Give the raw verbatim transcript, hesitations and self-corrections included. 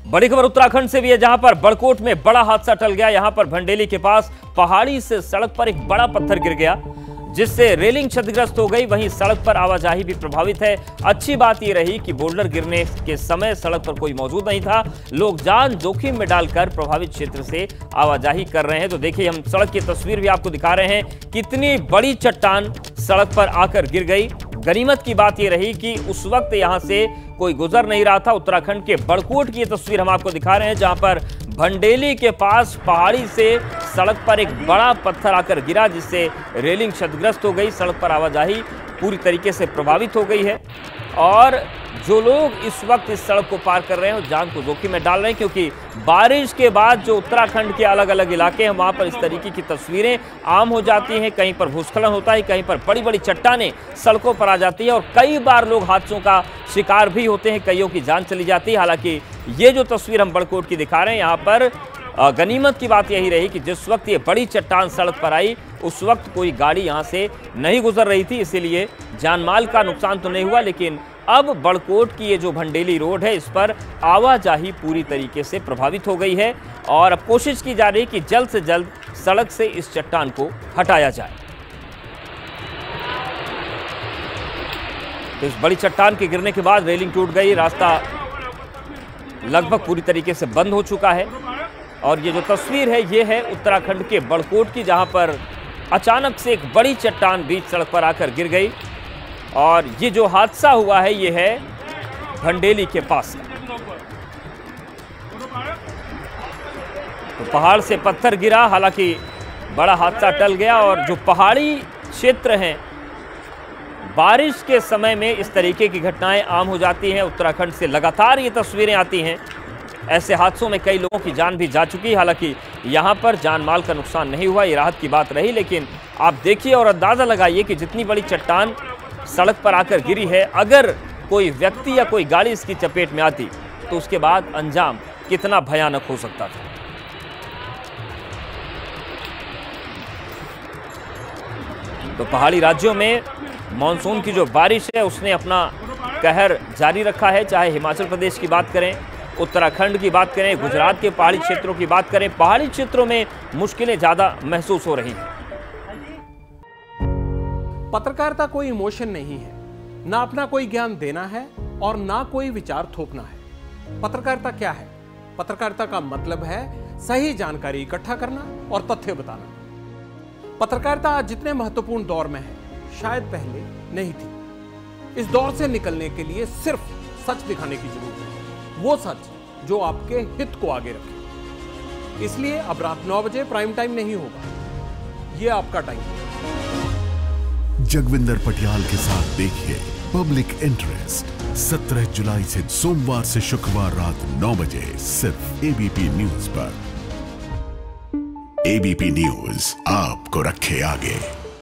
बड़ी खबर उत्तराखंड से भी है, जहां पर बड़कोट में बड़ा हादसा टल गया। यहां पर भंडेली के पास पहाड़ी से सड़क पर एक बड़ा पत्थर गिर गया, जिससे रेलिंग क्षतिग्रस्त हो गई। वहीं सड़क पर आवाजाही भी प्रभावित है। अच्छी बात यह रही कि बोल्डर गिरने के समय सड़क पर कोई मौजूद नहीं था। लोग जान जोखिम में डालकर प्रभावित क्षेत्र से आवाजाही कर रहे हैं। तो देखिए, हम सड़क की तस्वीर भी आपको दिखा रहे हैं। कितनी बड़ी चट्टान सड़क पर आकर गिर गई। गनीमत की बात यह रही कि उस वक्त यहां से कोई गुजर नहीं रहा था। उत्तराखंड के बड़कोट की तस्वीर हम आपको दिखा रहे हैं, जहां पर भंडेली के पास पहाड़ी से सड़क पर एक बड़ा पत्थर आकर गिरा, जिससे रेलिंग क्षतिग्रस्त हो गई। सड़क पर आवाजाही पूरी तरीके से प्रभावित हो गई है और जो लोग इस वक्त इस सड़क को पार कर रहे हैं, जान को जोखिम में डाल रहे हैं, क्योंकि बारिश के बाद जो उत्तराखंड के अलग अलग इलाके हैं, वहां पर इस तरीके की तस्वीरें आम हो जाती हैं। कहीं पर भूस्खलन होता है, कहीं पर बड़ी बड़ी चट्टानें सड़कों पर आ जाती है और कई बार लोग हादसों का शिकार भी होते हैं, कईयों की जान चली जाती है। हालांकि ये जो तस्वीर हम बड़कोट की दिखा रहे हैं, यहाँ पर गनीमत की बात यही रही कि जिस वक्त ये बड़ी चट्टान सड़क पर आई, उस वक्त कोई गाड़ी यहाँ से नहीं गुजर रही थी, इसीलिए जानमाल का नुकसान तो नहीं हुआ। लेकिन अब बड़कोट की ये जो भंडेली रोड है, इस पर आवाजाही पूरी तरीके से प्रभावित हो गई है और अब कोशिश की जा रही है कि जल्द से जल्द सड़क से इस चट्टान को हटाया जाए। तो इस बड़ी चट्टान के गिरने के बाद रेलिंग टूट गई, रास्ता लगभग पूरी तरीके से बंद हो चुका है। और ये जो तस्वीर है, ये है उत्तराखंड के बड़कोट की, जहां पर अचानक से एक बड़ी चट्टान बीच सड़क पर आकर गिर गई। और ये जो हादसा हुआ है, ये है भंडेली के पास। तो पहाड़ से पत्थर गिरा, हालांकि बड़ा हादसा टल गया। और जो पहाड़ी क्षेत्र हैं, बारिश के समय में इस तरीके की घटनाएं आम हो जाती हैं। उत्तराखंड से लगातार ये तस्वीरें आती हैं। ऐसे हादसों में कई लोगों की जान भी जा चुकी है। हालांकि यहाँ पर जान माल का नुकसान नहीं हुआ, ये राहत की बात रही। लेकिन आप देखिए और अंदाज़ा लगाइए कि जितनी बड़ी चट्टान सड़क पर आकर गिरी है, अगर कोई व्यक्ति या कोई गाड़ी इसकी चपेट में आती तो उसके बाद अंजाम कितना भयानक हो सकता था। तो पहाड़ी राज्यों में मानसून की जो बारिश है, उसने अपना कहर जारी रखा है। चाहे हिमाचल प्रदेश की बात करें, उत्तराखंड की बात करें, गुजरात के पहाड़ी क्षेत्रों की बात करें, पहाड़ी क्षेत्रों में मुश्किलें ज़्यादा महसूस हो रही हैं। पत्रकारिता कोई इमोशन नहीं है, ना अपना कोई ज्ञान देना है और ना कोई विचार थोपना है। पत्रकारिता क्या है? पत्रकारिता का मतलब है सही जानकारी इकट्ठा करना और तथ्य बताना। पत्रकारिता आज जितने महत्वपूर्ण दौर में है, शायद पहले नहीं थी। इस दौर से निकलने के लिए सिर्फ सच दिखाने की जरूरत है, वो सच जो आपके हित को आगे रखे। इसलिए अब रात नौ बजे प्राइम टाइम नहीं होगा, ये आपका टाइम है। जगविंदर पटियाल के साथ देखिए पब्लिक इंटरेस्ट सत्रह जुलाई से सोमवार से शुक्रवार रात नौ बजे सिर्फ एबीपी न्यूज पर। एबीपी न्यूज आपको रखे आगे।